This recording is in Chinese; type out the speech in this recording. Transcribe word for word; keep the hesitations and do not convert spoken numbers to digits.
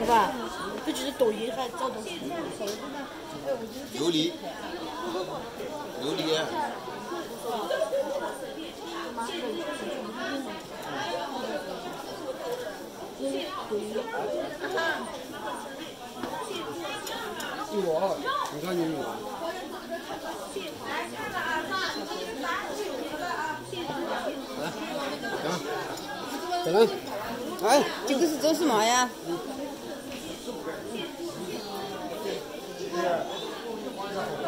对吧？不就是抖音还找东西？ 琉璃，琉璃。 一我，你看你我。来，行，再来。 哎，这个是做什么呀？ 嗯